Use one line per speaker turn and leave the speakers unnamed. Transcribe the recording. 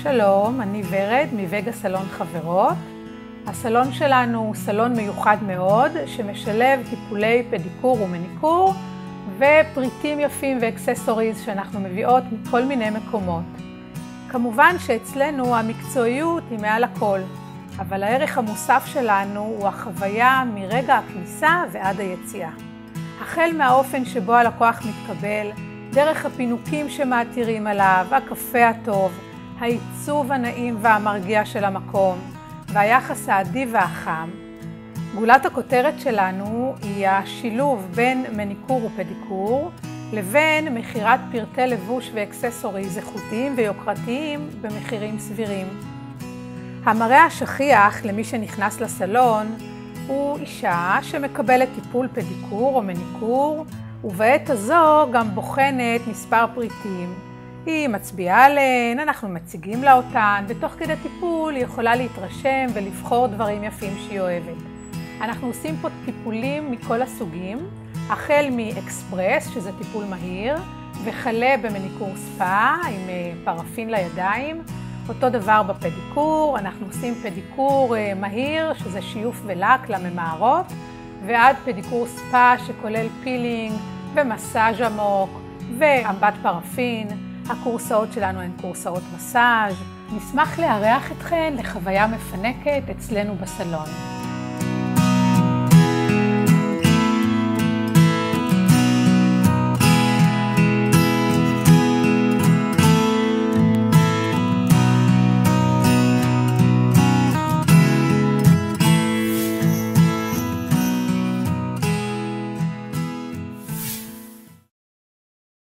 שלום, אני ורד מווגה סלון חברות. הסלון שלנו הוא סלון מיוחד מאוד שמשלב טיפולי פדיקור ומניקור ופריטים יפים ואקססוריז שאנחנו מביאות מכל מיני מקומות. כמובן שאצלנו המקצועיות היא מעל הכל, אבל הערך המוסף שלנו הוא החוויה מרגע הכניסה ועד היציאה. החל מהאופן שבו הלקוח מתקבל, דרך הפינוקים שמעתירים עליו, הקפה הטוב, העיצוב הנעים והמרגיע של המקום, והיחס העדי והחם. גולת הכותרת שלנו היא השילוב בין מניקור ופדיקור, לבין מכירת פרטי לבוש ואקססוריז איכותיים ויוקרתיים במחירים סבירים. המראה השכיח למי שנכנס לסלון הוא אישה שמקבלת טיפול פדיקור או מניקור, ובעת הזו גם בוחנת מספר פריטים. היא מצביעה עליהן, אנחנו מציגים לה אותן, ותוך כדי טיפול היא יכולה להתרשם ולבחור דברים יפים שהיא אוהבת. אנחנו עושים פה טיפולים מכל הסוגים, החל מאקספרס, שזה טיפול מהיר, וכלה במניקור ספה עם פרפין לידיים. אותו דבר בפדיקור, אנחנו עושים פדיקור מהיר, שזה שיוף ולק לממערות, ועד פדיקור ספה שכולל פילינג ומסאז' עמוק ואמבט פרפין. הקורסאות שלנו הן קורסאות מסאז'. נשמח לארח אתכן לחוויה מפנקת אצלנו בסלון.